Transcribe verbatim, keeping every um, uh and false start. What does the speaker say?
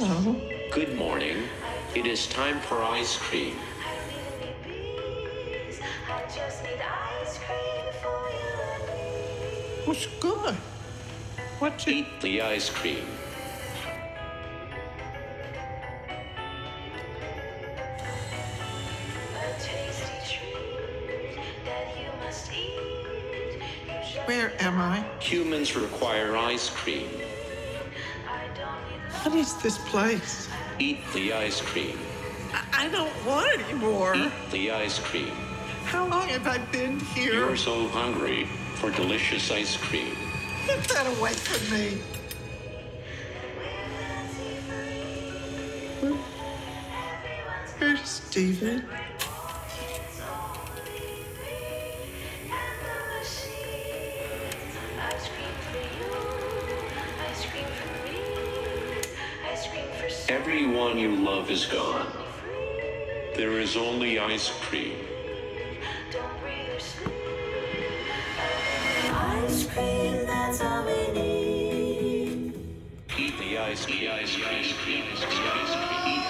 Hello. Good morning. It is time for ice cream. What's good? What's it? Eat the ice cream. Where am I? Humans require ice cream. What is this place? Eat the ice cream. I, I don't want any more. Eat the ice cream. How long have I been here? You're so hungry for delicious ice cream. Get that away from me. Where, where's Stephen? Everyone you love is gone. There is only ice cream. Ice cream, that's all we need. Eat the ice cream. Eat the ice cream. Eat the ice cream. Eat